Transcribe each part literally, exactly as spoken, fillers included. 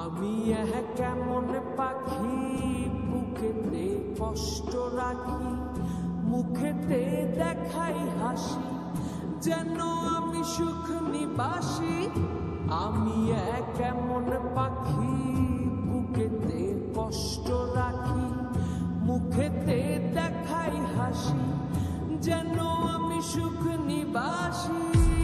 আমি এক কেমন পাখি বুকেতে কষ্ট রাখি, মুখেতে দেখাই হাসি, যেন আমি সুখ নিবাসী। আমি এক কেমন পাখি বুকেতে কষ্ট রাখি, মুখেতে দেখাই হাসি, যেন আমি সুখ নিবাসী।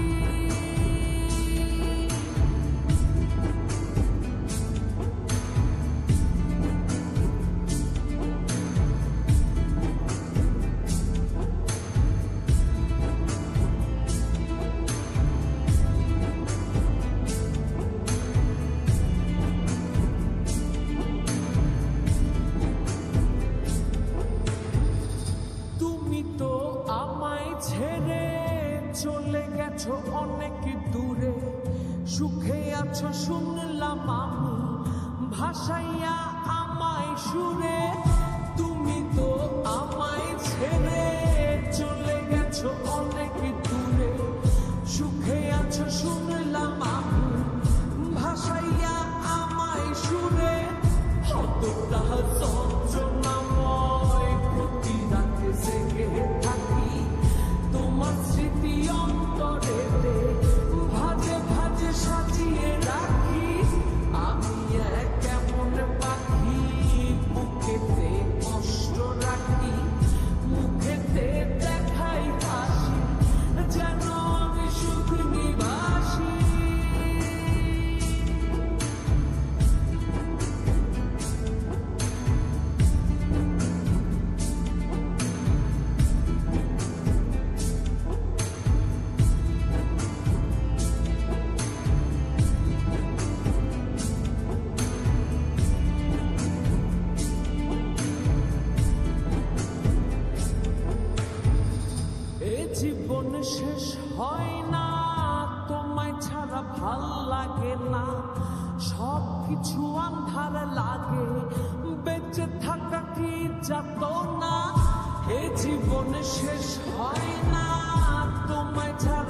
ছেড়ে চলে গেছো অনেক দূরে, সুখে আছো শুনলাম আমি, ভাসাইয়া আমায় সুরে। তুমি তো আমায় ছেড়ে চলে গেছো অনেক দূরে, সুখে আছো শুনলাম আমি, ভাসাইয়া আমায় সুরে। কতটা যন্ত্রণাময় প্রতি রাতে জেগে থাকি, তোমার স্মৃতি অন্তরেতে ভাজে ভাজে সাজিয়ে রাখি। আমি এক কেমন পাখি বুকেতে কষ্ট রাখি, মুখেতে দেখাই হাসি, যেন আমি সুখ নিবাসী। জীবন শেষ হয় না, তোমায় ছাড়া ভাল লাগে না, সব কিছু আন্ধার লাগে, বেঁচে থাকা কি যাতনা। এ জীবন শেষ হয় না, তোমায় ছাড়া